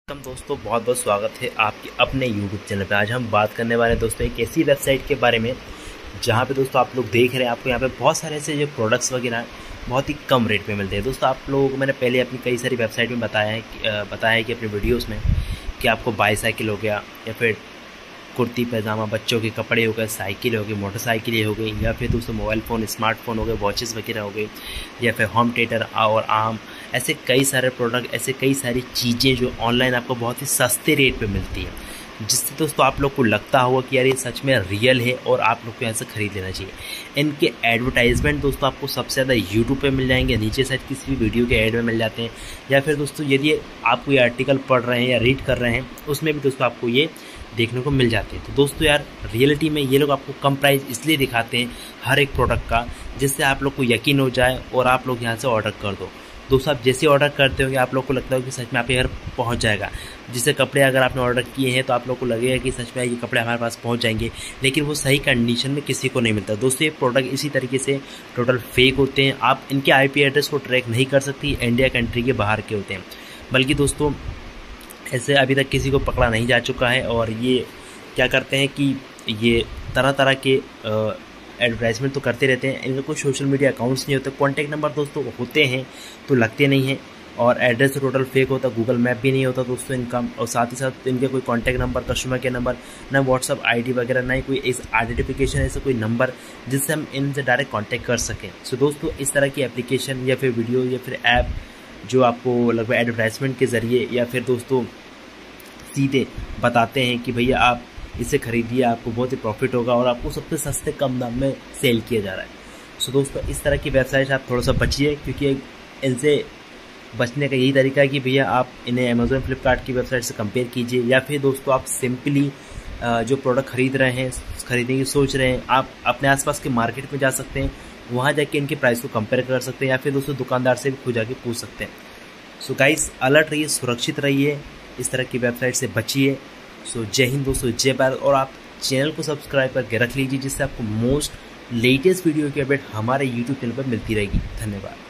दोस्तों बहुत बहुत स्वागत है आपके अपने YouTube चैनल पे। आज हम बात करने वाले हैं दोस्तों एक ऐसी वेबसाइट के बारे में जहाँ पे दोस्तों आप लोग देख रहे हैं आपको यहाँ पे बहुत सारे ऐसे जो प्रोडक्ट्स वगैरह बहुत ही कम रेट पे मिलते हैं। दोस्तों आप लोग मैंने पहले अपनी कई सारी वेबसाइट में बताया है कि अपनी वीडियोज़ में कि आपको बाईसाइकिल हो गया या फिर कुर्ती पैजामा, बच्चों के कपड़े हो गए, साइकिल हो गई, मोटरसाइकिलें हो गई, या फिर दोस्तों मोबाइल फ़ोन, स्मार्टफोन हो गए, वॉचेस वगैरह हो गई, या फिर होम थिएटर और आम, ऐसे कई सारे प्रोडक्ट, ऐसे कई सारी चीज़ें जो ऑनलाइन आपको बहुत ही सस्ते रेट पे मिलती है, जिससे दोस्तों आप लोग को लगता होगा कि यार ये सच में रियल है और आप लोग को यहाँ से ख़रीद लेना चाहिए। इनके एडवर्टाइजमेंट दोस्तों आपको सबसे ज़्यादा यूट्यूब पे मिल जाएंगे, नीचे साइड किसी भी वीडियो के ऐड में मिल जाते हैं, या फिर दोस्तों यदि आप कोई आर्टिकल पढ़ रहे हैं या रीड कर रहे हैं उसमें भी दोस्तों आपको ये देखने को मिल जाते हैं। तो दोस्तों यार रियलिटी में ये लोग आपको कम प्राइस इसलिए दिखाते हैं हर एक प्रोडक्ट का, जिससे आप लोग को यकीन हो जाए और आप लोग यहाँ से ऑर्डर कर दो। दोस्तों आप जैसे ऑर्डर करते होंगे आप लोग को लगता है कि सच में आपके घर पहुँच जाएगा। जैसे कपड़े अगर आपने ऑर्डर किए हैं तो आप लोग को लगेगा कि सच में ये कपड़े हमारे पास पहुँच जाएंगे, लेकिन वो सही कंडीशन में किसी को नहीं मिलता। दोस्तों ये प्रोडक्ट इसी तरीके से टोटल फेक होते हैं। आप इनके IP एड्रेस को ट्रैक नहीं कर सकती, इंडिया कंट्री के बाहर के होते हैं। बल्कि दोस्तों ऐसे अभी तक किसी को पकड़ा नहीं जा चुका है। और ये क्या करते हैं कि ये तरह तरह के एडवर्टाइजमेंट तो करते रहते हैं। इनका कोई सोशल मीडिया अकाउंट्स नहीं होते, कॉन्टैक्ट नंबर दोस्तों होते हैं तो लगते नहीं हैं, और एड्रेस तो टोटल फेक होता, गूगल मैप भी नहीं होता दोस्तों इनका। और साथ ही साथ इनके कोई contact number, customer care number, ना व्हाट्सअप ID वगैरह, ना ही कोई इस आइडेंटिफिकेशन ऐसा कोई नंबर जिससे हम इनसे डायरेक्ट कॉन्टैक्ट कर सकें। सो दोस्तों इस तरह की एप्लीकेशन या फिर वीडियो या फिर ऐप जो आपको लगभग एडवर्टाइजमेंट के ज़रिए या फिर दोस्तों सीधे बताते हैं कि भैया आप इसे खरीदिए, आपको बहुत ही प्रॉफिट होगा और आपको सबसे सस्ते कम दाम में सेल किया जा रहा है। सो दोस्तों इस तरह की वेबसाइट आप थोड़ा सा बचिए, क्योंकि इनसे बचने का यही तरीका है कि भैया आप इन्हें अमेज़ॉन, फ्लिपकार्ट की वेबसाइट से कंपेयर कीजिए, या फिर दोस्तों आप सिंपली जो प्रोडक्ट खरीद रहे हैं, खरीदने की सोच रहे हैं, आप अपने आसपास के मार्केट में जा सकते हैं, वहाँ जाके इनके प्राइस को कंपेयर कर सकते हैं, या फिर दोस्तों दुकानदार से भी खुद जाके पूछ सकते हैं। सो गाइस अलर्ट रहिए, सुरक्षित रहिए, इस तरह की वेबसाइट से बचिए। सो जय हिंद दोस्तों, जय भारत। और आप चैनल को सब्सक्राइब करके रख लीजिए, जिससे आपको मोस्ट लेटेस्ट वीडियो की अपडेट हमारे YouTube चैनल पर मिलती रहेगी। धन्यवाद।